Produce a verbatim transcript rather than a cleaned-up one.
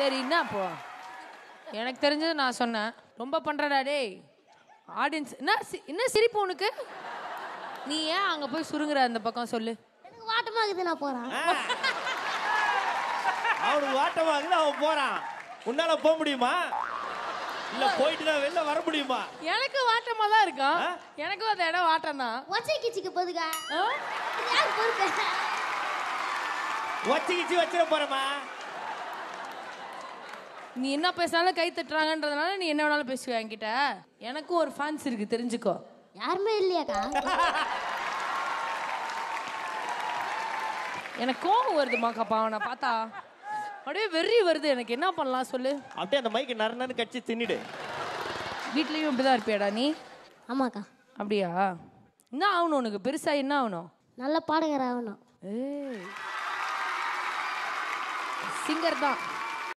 சரி என்ன போ எனக்கு தெரிஞ்சது நான் சொன்னேன் ரொம்ப பண்றடா டேய் ஆடியன்ஸ் என்ன என்ன சிரிப்பு உனக்கு நீ ஏன் அங்க போய் சுருங்குற அந்த பக்கம் சொல்லு எனக்கு வாட்டமா இருக்குது நான் போறேன் அவனுக்கு வாட்டமா இருக்குது அவன் போறான் உன்னால போக முடியுமா இல்ல போயிட்டு தான் வெளில வர முடியுமா எனக்கு வாட்டமா தான் இருக்கும் எனக்கும் அந்த இடம் வாட்டம் தான் ஒச்சை கிச்சிக்கு போதுங்க யார் பொறுப்பு ஒச்சை கிச்சி வச்சிட போறமா நீ என்ன பேசினாலும் கை தட்டுறாங்கன்றதுனால நீ என்ன வேணாலும் பேசுவ என்கிட்ட எனக்கும் ஒரு ஃபேன்ஸ் இருக்கு தெரிஞ்சுக்கோ யாருமே இல்லையாக்கா எனக்கு கோவம் வருதுமா கப்பா அவனை பார்த்தா அப்படியே வெறி வருது எனக்கு என்ன பண்ணலாம் சொல்லு அப்படியே அந்த மைக்கு நர நர கடிச்சு தின்னுடு வீட்லயும் இப்படிதான் இருப்பியாடா நீ ஆமாக்கா அப்படியா என்ன ஆகணும் உனக்கு பெருசா என்ன ஆகணும் நல்ல பாடகர் ஆகணும் ஏய் சிங்கர் தான்